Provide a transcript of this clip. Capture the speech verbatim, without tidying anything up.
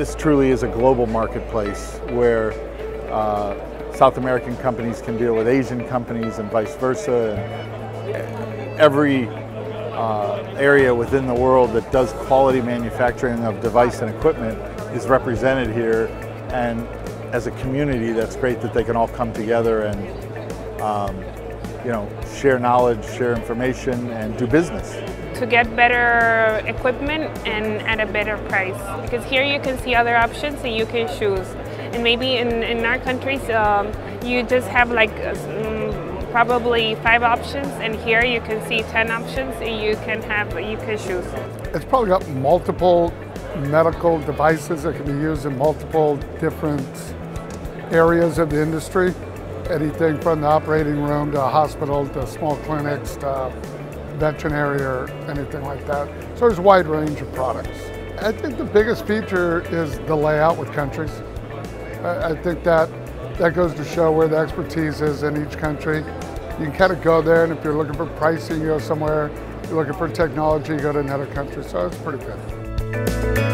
this truly is a global marketplace where uh, South American companies can deal with Asian companies and vice versa. And every uh, area within the world that does quality manufacturing of device and equipment is represented here. And as a community, that's great that they can all come together and um, you know, share knowledge, share information, and do business. To get better equipment and at a better price. Because here you can see other options and you can choose. And maybe in, in our countries, um, you just have like um, probably five options, and here you can see ten options and you can have, you can choose. It's probably got multiple medical devices that can be used in multiple different areas of the industry. Anything from the operating room to a hospital to small clinics to veterinary or anything like that. So there's a wide range of products. I think the biggest feature is the layout with countries. I think that that goes to show where the expertise is in each country. You can kind of go there, and if you're looking for pricing, you go somewhere. If you're looking for technology, you go to another country. So it's pretty good.